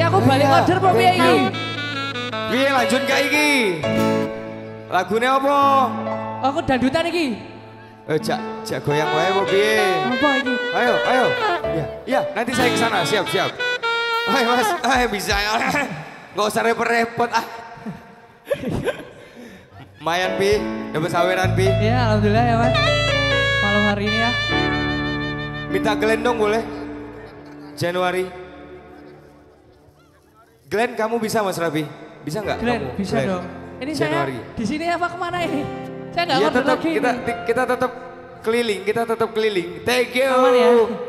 aku balik order apa piye iki? Piye lanjut gak iki? Lagune apa? Aku dandutan iki. Jak goyang wae apa piye? Apa iki? Ayo. Iya, nanti saya ke sana. Siap. Ayo Mas, bisa. Enggak usah repot-repot ah. Mayan Pi, dapat saweran Pi. Iya, alhamdulillah ya Mas. Malam hari ini ya. Minta Glenn dong boleh? Januari. Glenn kamu bisa Mas Raffi? Bisa nggak? Glenn, bisa Glenn. dong. Ini Januari. saya di sini apa kemana ini? Saya nggak Iya order tetap lagi. kita tetap keliling. Thank you. Aman ya?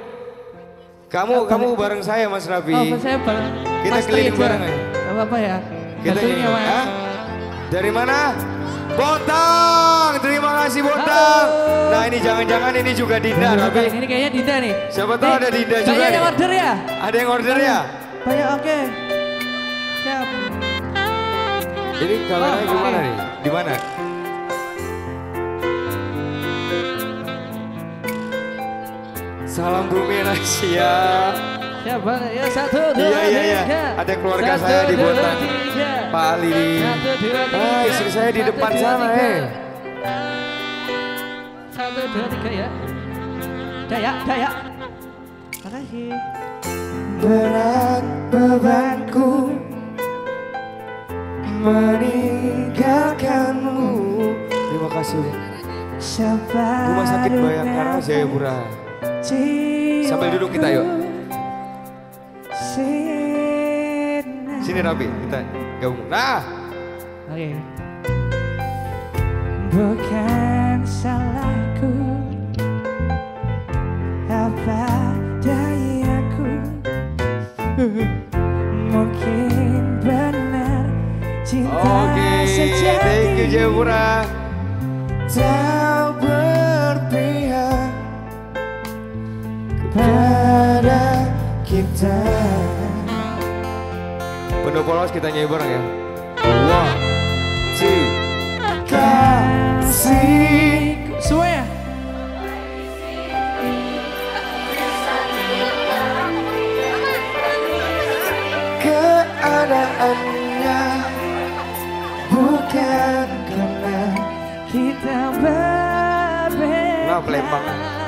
Kamu bareng saya Mas Raffi. Oh, saya bareng. Kita Mas keliling Tri aja. bareng ya. Gak apa-apa ya. Kita Bantuin ya, Mas. Hah? Dari mana? Bontang, terima kasih Bontang. Halo. Nah ini jangan-jangan ini juga Dinda Raffi. Ini kayaknya Dinda nih. Siapa tahu ada Dinda juga Banyak nih. yang order ya? Ada yang order ya? Banyak, oke. Siap. Ini kameranya Oh, gimana oke. nih? Di mana? Salam bumi Asia. Siap banget ya, 1, 2, 3. Iya. Ada keluarga saya di Bontang. Pak Ali. 1, 2, 3. Ah, istri saya di depan sana 1, 2, 3 ya. Daya. Makasih. Berat bebanku meninggalkanmu. Terima kasih. Rumah Sakit Bayangkara Jayapura. Sambil duduk kita yuk. Sini Raffi, kita gabung. Nah. Oke. Bukan salahku, apa dayaku, mungkin benar cinta sejati. Thank you Jayapura. Tak berpihak kepada kita. Penuh polos kita nyanyi bareng ya. 1, 2, kasih. Semua ya? Keadaannya bukan karena Kita berbeda. Nah, Palembang.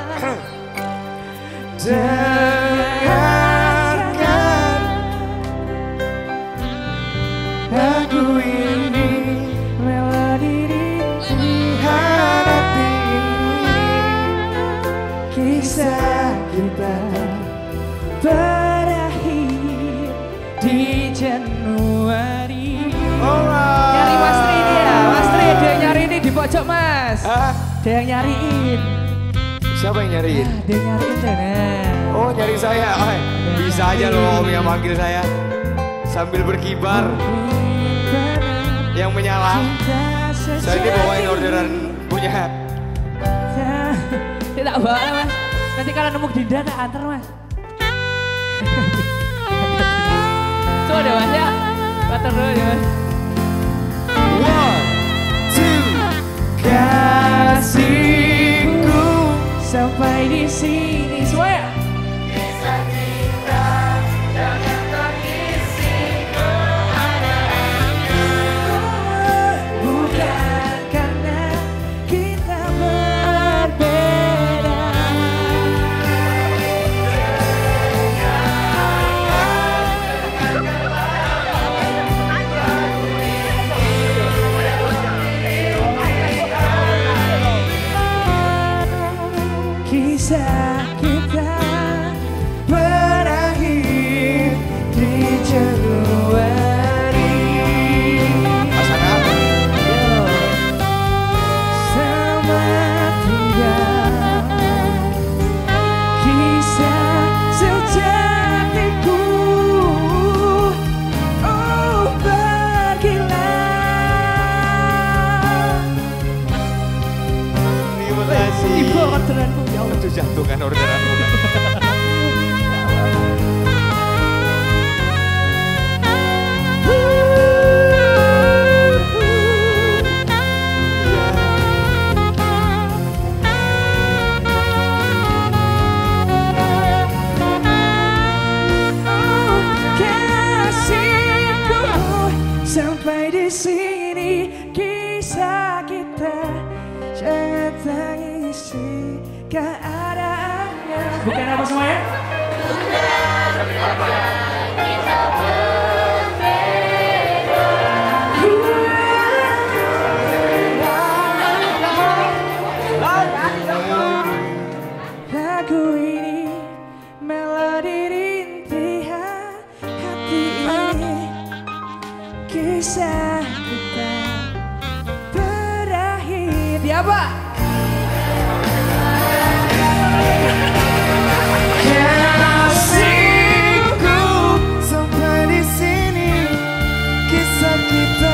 Dengarkan lagu ini melodi di hati ini. kisah kita berakhir di Januari. Alright. Nyari Mas Tri ini ya, Mas Tri ada yang nyari ini di pojok Mas. Hah? Ada yang nyariin. Siapa yang nyariin? Ada yang nyariin deh. Oh nyari saya. Bisa aja loh Om yang manggil saya sambil berkibar. Yang menyala. Saya ini bawain orderan punya. Tidak bawa Mas. Nanti kalau nemu Dinda tak antar Mas. Coba deh Mas ya. Antar dulu ya Mas. 1, 2, kasihku. Sampai di sini semua ya. Bukan karena kita berbeda. Kisah kita sini kisah kita, jangan tangisi keadaannya. Bukan apa semuanya? Lagu ini melodi rintihan hati ini, kisah kita berakhir. Dia apa? Kasihku sampai di sini, kisah kita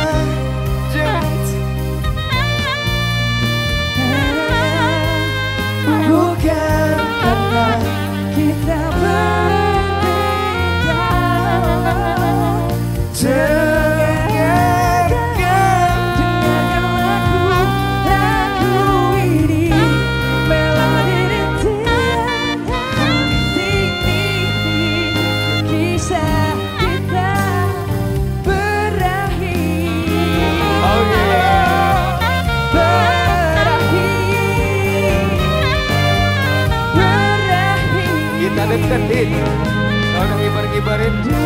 bukan karena kita berbeda. Dengarkan lagu ini, melodi rintihan hati ini, kisah kita berakhir. Kita deketin, kalau ngibar-ngibarin Di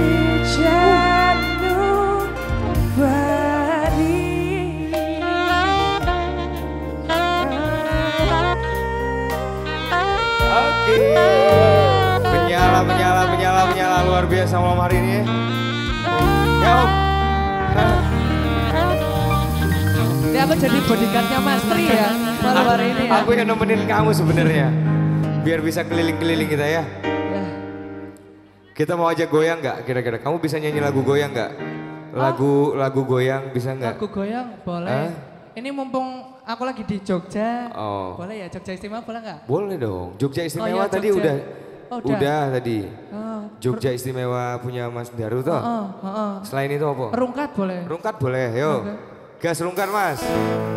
Januari. Oke. Menyala luar biasa malam hari ini. Ya Om. Ini aku jadi bodyguardnya Mas Tri ya malam hari ini ya. Aku yang nemenin kamu sebenarnya. Biar bisa keliling-keliling kita ya. Ya. Kita mau ajak goyang nggak kira-kira? Kamu bisa nyanyi lagu goyang nggak? Lagu goyang bisa nggak? Lagu goyang boleh. Ini mumpung aku lagi di Jogja. Oh. Boleh ya, Jogja Istimewa boleh nggak? Boleh dong. Jogja Istimewa Oh, iya, tadi Jogja. udah. Oh, udah. Udah tadi. Oh. Jogja Istimewa punya Mas Daru toh. Heeh. Selain itu apa? Rungkat boleh. Rungkat boleh, yuk. Oke. Gas rungkat Mas.